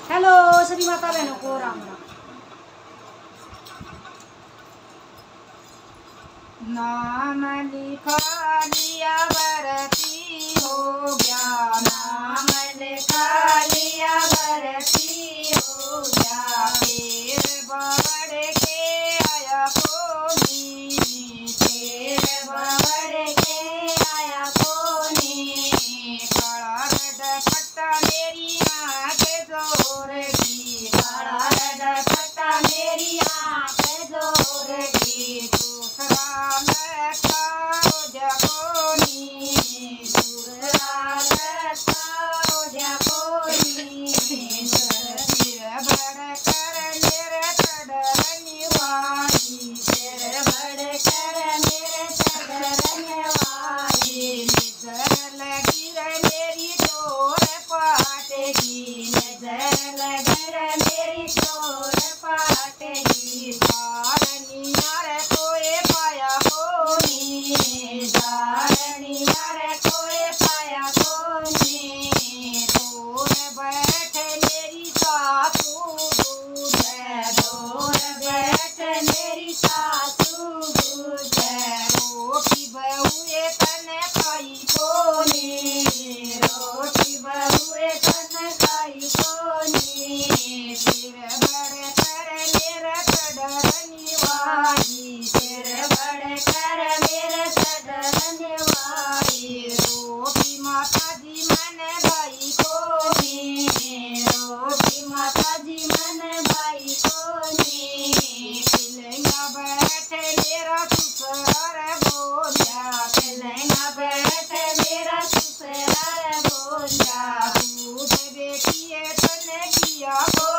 Hello सभी माता बहनों को राम राम। नाम लिखा लिया भरती हो गया, नाम लिखा लिया भरती हो गया। फिर बढ़ के आया कोनी, फिर बढ़ के आया कोनी। खड़ा डखटा मेरी आँख जोर की, खड़ा डखटा मेरी आँख जोर की। दूसरा किया